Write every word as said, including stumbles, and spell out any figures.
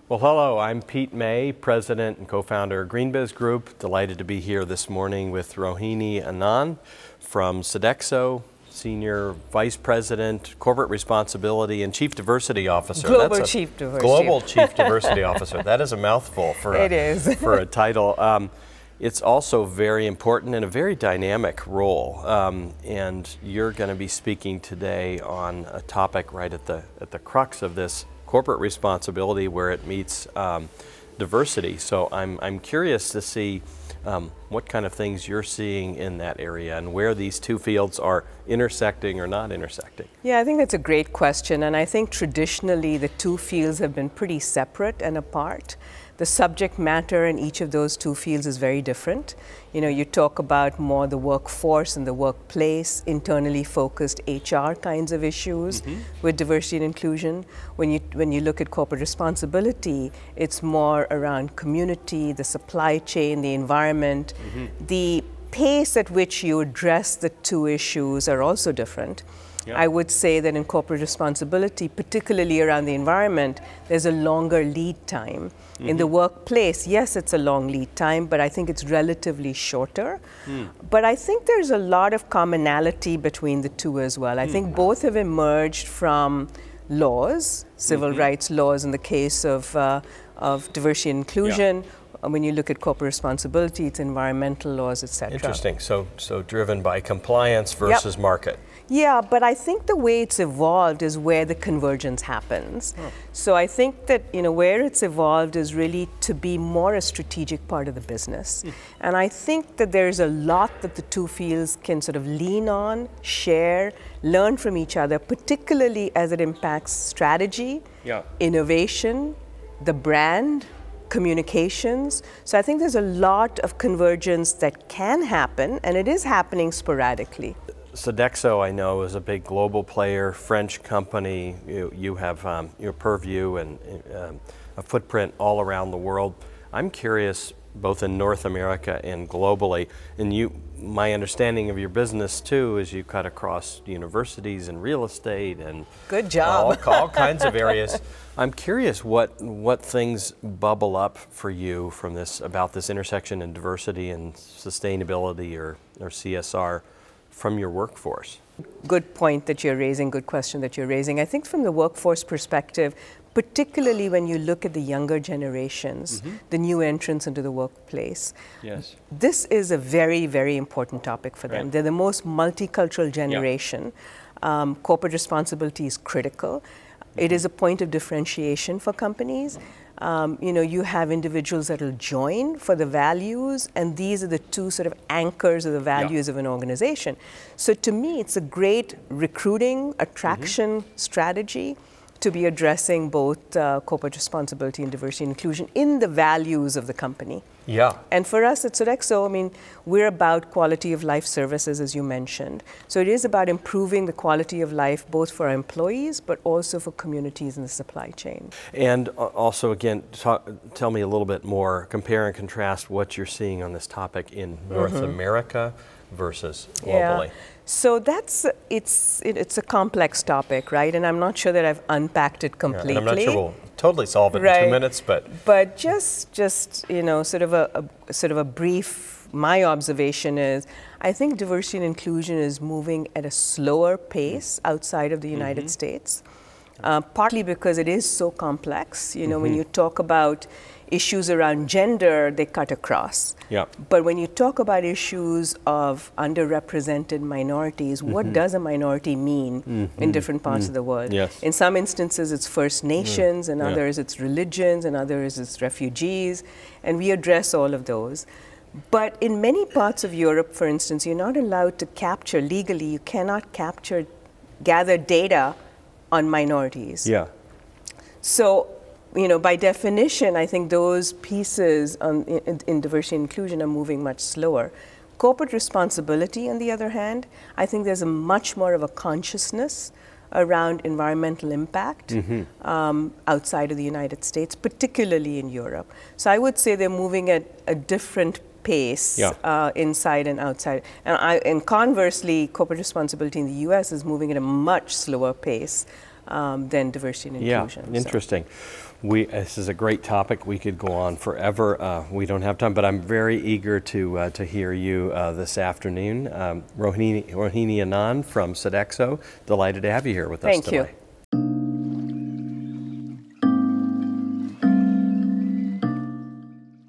Well, hello, I'm Pete May, President and co-founder of GreenBiz Group. Delighted to be here this morning with Rohini Anand from Sodexo, Senior Vice President, Corporate Responsibility and Chief Diversity Officer. Global That's a Chief Diversity. Global Chief Diversity Officer. That is a mouthful for it a, is. for a title. Um, it's also very important and a very dynamic role. Um, and you're going to be speaking today on a topic right at the, at the crux of this corporate responsibility where it meets um, diversity. So I'm, I'm curious to see um, what kind of things you're seeing in that area and where these two fields are intersecting or not intersecting. Yeah, I think that's a great question, and I think traditionally the two fields have been pretty separate and apart. The subject matter in each of those two fields is very different. You know, you talk about more the workforce and the workplace, internally focused H R kinds of issues mm-hmm. with diversity and inclusion. When you, when you look at corporate responsibility, it's more around community, the supply chain, the environment. Mm-hmm. The pace at which you address the two issues are also different. Yeah. I would say that in corporate responsibility, particularly around the environment, there's a longer lead time. Mm-hmm. In the workplace, yes, it's a long lead time, but I think it's relatively shorter. Mm. But I think there's a lot of commonality between the two as well. I mm. think both have emerged from laws, civil mm-hmm. rights laws in the case of, uh, of diversity and inclusion. Yeah. When you look at corporate responsibility, it's environmental laws, et cetera. Interesting. So, so driven by compliance versus yep. market. Yeah, but I think the way it's evolved is where the convergence happens. Oh. So I think that, you know, where it's evolved is really to be more a strategic part of the business. Mm. And I think that there's a lot that the two fields can sort of lean on, share, learn from each other, particularly as it impacts strategy, yeah. innovation, the brand, communications. So I think there's a lot of convergence that can happen, and it is happening sporadically. Sodexo, I know, is a big global player, French company. You, you have um, your purview and um, a footprint all around the world. I'm curious, both in North America and globally, and you, my understanding of your business too is you cut across universities and real estate and good job. all, all kinds of areas. I'm curious what what things bubble up for you from this about this intersection in diversity and sustainability or, or C S R from your workforce. Good point that you're raising, good question that you're raising. I think from the workforce perspective, particularly when you look at the younger generations, mm-hmm. the new entrants into the workplace, yes. this is a very, very important topic for them. Right. They're the most multicultural generation. Yeah. Um, corporate responsibility is critical. Mm-hmm. It is a point of differentiation for companies. Um, you know, you have individuals that will join for the values, and these are the two sort of anchors of the values yeah. of an organization. So to me, it's a great recruiting, attraction mm-hmm. strategy to be addressing both uh, corporate responsibility and diversity and inclusion in the values of the company. Yeah. And for us at Sodexo, I mean, we're about quality of life services, as you mentioned. So it is about improving the quality of life both for our employees, but also for communities in the supply chain. And also, again, talk, tell me a little bit more, compare and contrast what you're seeing on this topic in North mm-hmm. America versus globally. Yeah. So that's, it's, it, it's a complex topic, right? And I'm not sure that I've unpacked it completely. Yeah, and I'm not sure we'll totally solve it right. in two minutes, but. But just, just you know, sort of a, a, sort of a brief, my observation is, I think diversity and inclusion is moving at a slower pace outside of the United mm-hmm. States, uh, partly because it is so complex. You know, mm-hmm. when you talk about issues around gender, they cut across. Yeah. But when you talk about issues of underrepresented minorities, mm-hmm. what does a minority mean mm-hmm. in different parts mm-hmm. of the world? Yes. In some instances, it's First Nations, mm-hmm. in others, yeah. it's religions, in others, it's refugees, and we address all of those. But in many parts of Europe, for instance, you're not allowed to capture, legally, you cannot capture, gather data on minorities. Yeah. So, you know, by definition, I think those pieces on, in, in diversity and inclusion are moving much slower. Corporate responsibility, on the other hand, I think there's a much more of a consciousness around environmental impact mm-hmm. um, outside of the United States, particularly in Europe. So I would say they're moving at a different pace yeah. uh, inside and outside. And, I, and conversely, corporate responsibility in the U S is moving at a much slower pace um, than diversity and inclusion. Yeah, interesting. So. We, this is a great topic. We could go on forever. Uh, we don't have time, but I'm very eager to uh, to hear you uh, this afternoon. Um, Rohini, Rohini Anand from Sodexo, delighted to have you here with Thank us today. You.